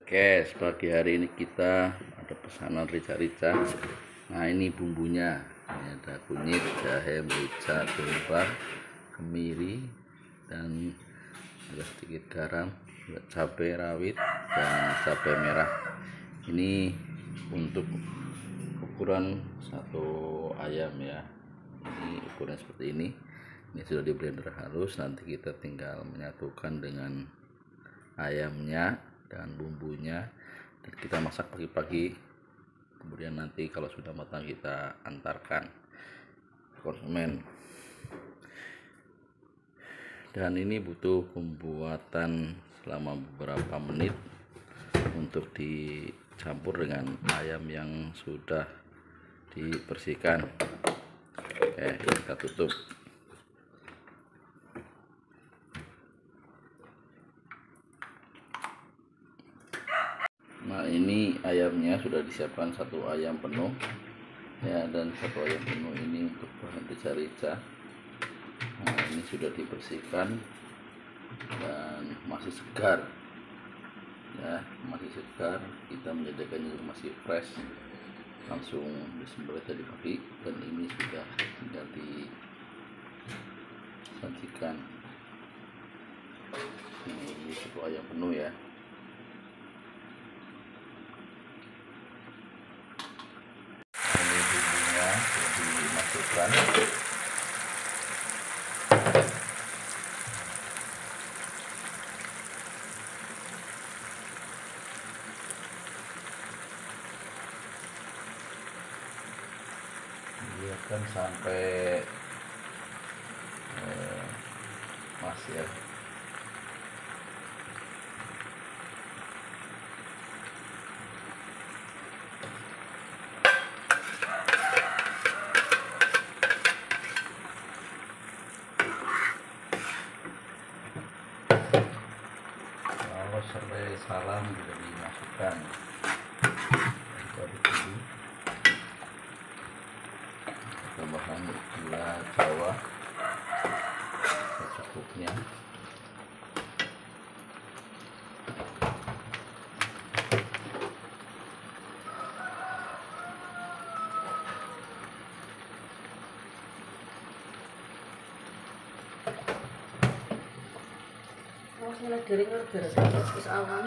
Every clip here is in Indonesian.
Oke, pagi hari ini kita ada pesanan rica-rica. Nah, ini bumbunya. Ini ada kunyit, jahe, merica, tumbar, kemiri, dan ada sedikit garam, cabai rawit, dan cabai merah. Ini untuk ukuran satu ayam ya. Ini ukuran seperti ini. Ini sudah di blender halus. Nanti kita tinggal menyatukan dengan ayamnya dan bumbunya, dan kita masak pagi-pagi. Kemudian nanti kalau sudah matang kita antarkan konsumen. Dan ini butuh pembuatan selama beberapa menit untuk dicampur dengan ayam yang sudah dibersihkan. Oke, kita tutup. Nah, ini ayamnya sudah disiapkan, satu ayam penuh ya, dan satu ayam penuh ini untuk bahan rica-rica. Nah, ini sudah dibersihkan dan masih segar ya, masih segar. Kita menjadikannya masih fresh, langsung disembelih tadi pagi, dan ini sudah tinggal disajikan. Ini satu ayam penuh ya. Ini bumbunya sudah dimasukkan. Biarkan sampai mas ya. Kalau serai salam juga dimasukkan. Kita dulu tambahan gula Jawa secukupnya. Mulai dari ngerger terus awan.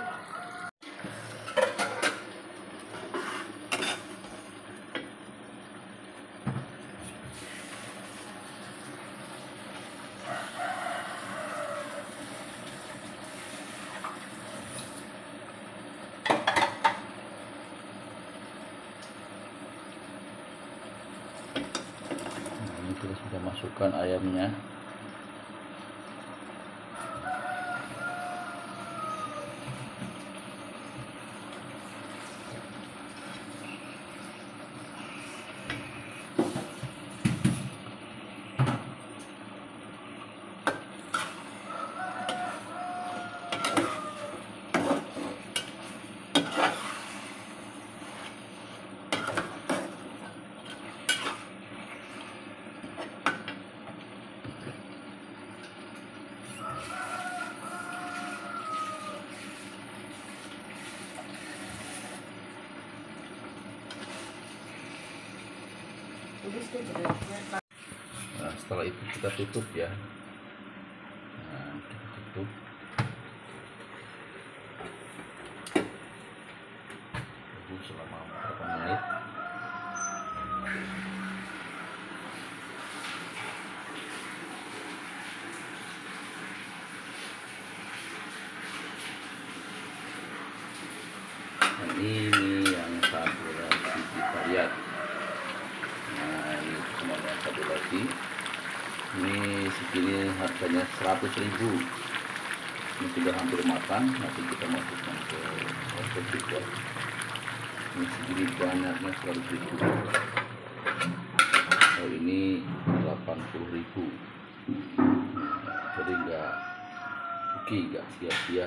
Nah, ini kita sudah masukkan ayamnya. Nah, setelah itu kita tutup ya. Nah, kita tutup. Tunggu selama beberapa menit. Dan ini yang satu lagi kita lihat. Nah, ini semuanya satu lagi. Ini segini harganya 100.000. Ini sudah hampir matang. Nanti kita masukkan ke oven juga. Ini segini banyaknya 100.000. Oh, ini 80.000. Jadi enggak rugi, enggak sia-sia.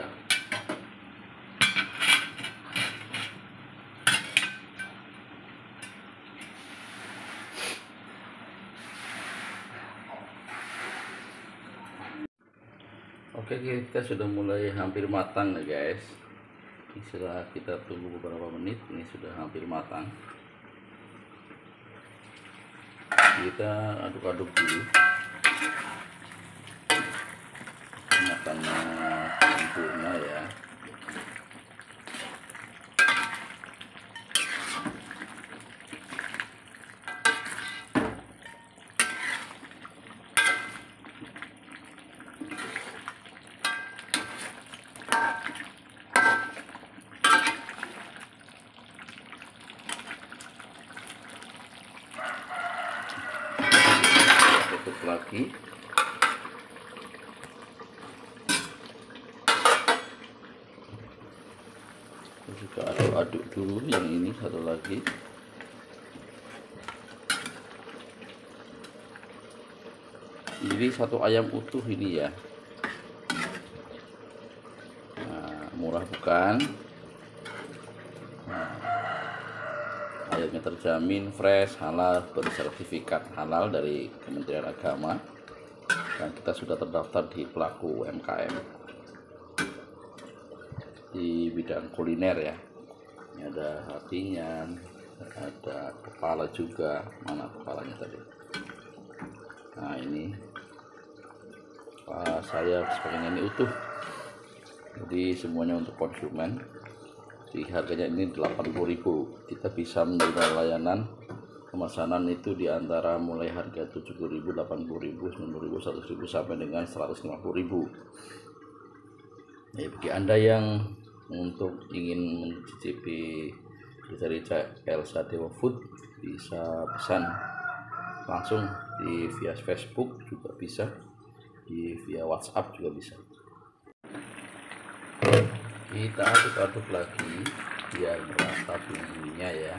Oke, kita sudah mulai hampir matang ya guys. Ini setelah kita tunggu beberapa menit, ini sudah hampir matang. Kita aduk-aduk dulu matangnya sempurna ya. Tutup lagi. Juga aduk-aduk dulu yang ini satu lagi. Jadi satu ayam utuh ini ya. Nah, murah bukan? Nah, ayamnya terjamin fresh, halal, bersertifikat halal dari Kementerian Agama, dan kita sudah terdaftar di pelaku UMKM di bidang kuliner ya. Ini ada hatinya, ada kepala juga. Mana kepalanya tadi? Nah ini saya sebagainya ini utuh, jadi semuanya untuk konsumen. Di harganya ini 80.000. Kita bisa menerima layanan pemesanan itu di antara mulai harga 70.000, 80.000, 90.000, 100.000 sampai dengan 150.000. Nah, bagi Anda yang untuk ingin mencicipi rica-rica Elsa Dewa Food, bisa pesan langsung di via Facebook juga bisa, via WhatsApp juga bisa. Kita aduk-aduk lagi biar merata bumbunya ya.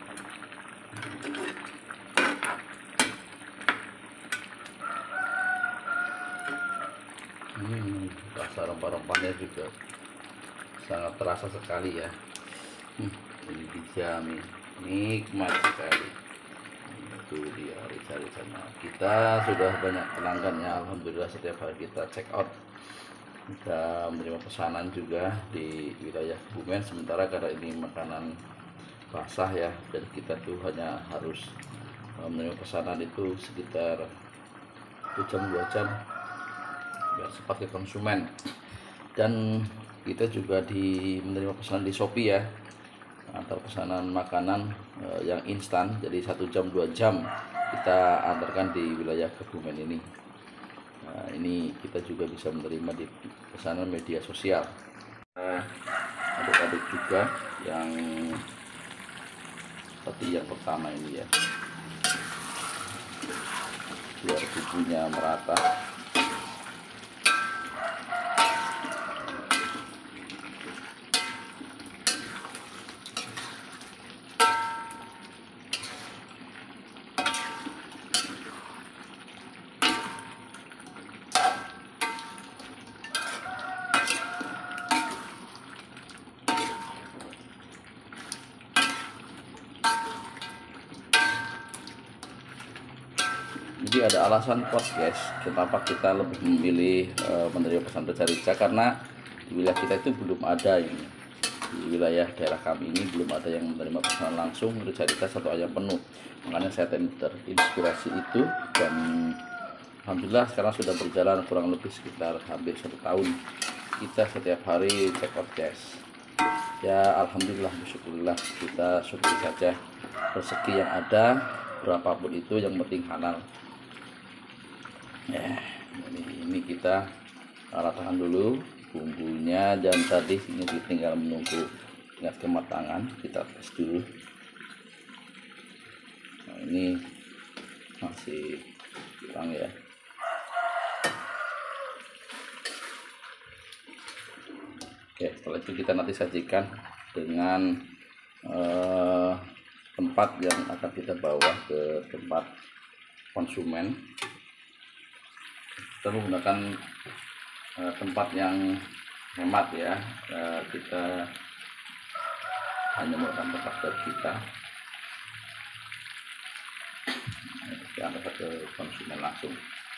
Rasa rempah-rempahnya juga sangat terasa sekali ya. Ini dijamin nikmat sekali. Itu dia rica-ricanya. Kita sudah banyak pelanggan ya, alhamdulillah. Setiap hari kita check out, kita menerima pesanan juga di wilayah Kebumen. Sementara karena ini makanan basah ya, dan kita tuh hanya harus menerima pesanan itu sekitar 1 jam 2 jam biar sebagai konsumen. Dan kita juga menerima pesanan di Shopee ya, antar pesanan makanan yang instan, jadi 1 jam 2 jam kita antarkan di wilayah Kebumen ini. Nah, ini kita juga bisa menerima di pesanan media sosial. Aduk-aduk juga yang seperti yang pertama ini ya, biar bumbunya merata. Jadi ada alasan kuat guys, kenapa kita lebih memilih menerima pesan rica-rica, karena di wilayah kita itu belum ada ini. Di wilayah daerah kami ini belum ada yang menerima pesanan langsung rica-rica 1 ayam penuh. Makanya saya terinspirasi itu, dan alhamdulillah sekarang sudah berjalan kurang lebih sekitar hampir 1 tahun. Kita setiap hari check out guys. Ya alhamdulillah, bersyukurlah, kita syukuri saja rezeki yang ada, berapapun itu yang penting halal. Ya, ini kita ratakan dulu bumbunya, dan tadi ini tinggal menunggu tingkat kematangan, kita tes dulu. Nah, ini masih kurang ya. Oke, setelah itu kita nanti sajikan dengan tempat yang akan kita bawa ke tempat konsumen. Kita menggunakan tempat yang hemat ya, kita hanya menggunakan tempat kita antar ke konsumen langsung.